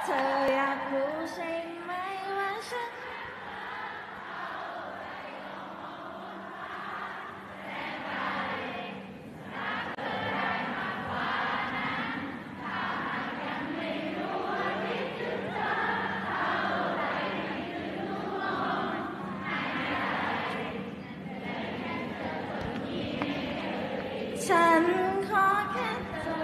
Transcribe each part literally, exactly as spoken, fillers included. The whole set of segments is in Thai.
ธออยากรู้ใช่ไหมว่าฉันฉันขอแค่เธอ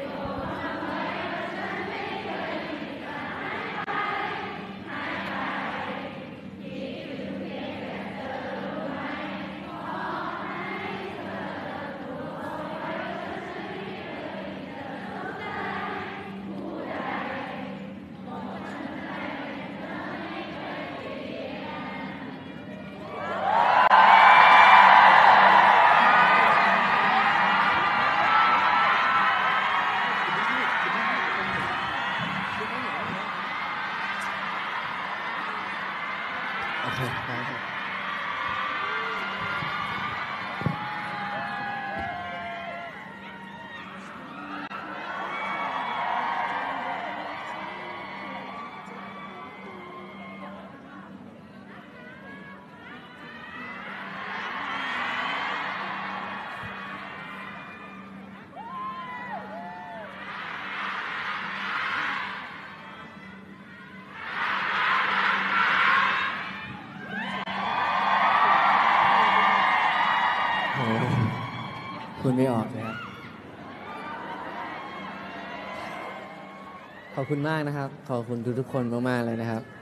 โอเคได้ครับโอ้คุณไม่ออกเลยครับขอบคุณมากนะครับ ขอบคุณทุกๆคนมากๆเลยนะครับ